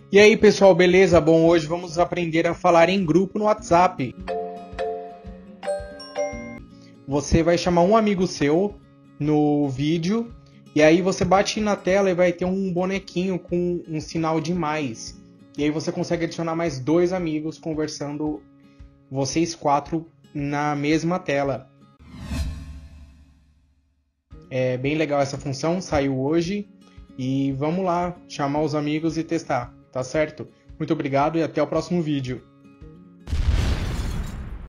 E aí pessoal, beleza? Bom, hoje vamos aprender a falar em grupo no WhatsApp. Você vai chamar um amigo seu no vídeo e aí você bate na tela e vai ter um bonequinho com um sinal de mais. E aí você consegue adicionar mais 2 amigos conversando, vocês 4 na mesma tela. É bem legal essa função, saiu hoje e vamos lá chamar os amigos e testar, tá certo? Muito obrigado e até o próximo vídeo.